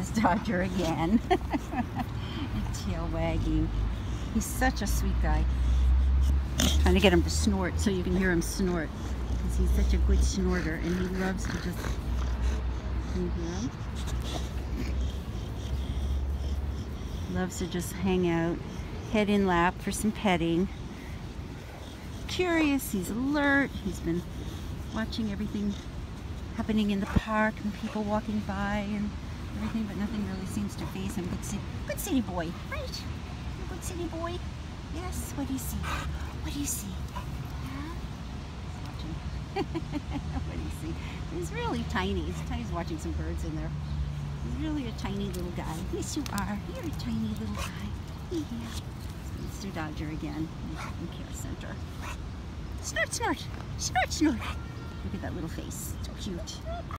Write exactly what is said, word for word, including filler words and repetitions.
Missus Dodger again. Tail wagging. He's such a sweet guy. Trying to get him to snort so you can hear him snort. Because he's such a good snorter and he loves to just... Can you hear him? Loves to just hang out, head in lap for some petting. Curious, he's alert, he's been watching everything happening in the park and people walking by and everything, but nothing really seems to faze him. Good city, good city boy, right? You're a good city boy. Yes, what do you see? What do you see? Huh? He's watching. What do you see? He's really tiny. He's tiny. He's watching some birds in there. He's really a tiny little guy. Yes, you are. You're a tiny little guy. Yeah. Mister Dodger again in Care Center. Snort, snort, snort, snort. Look at that little face. So cute.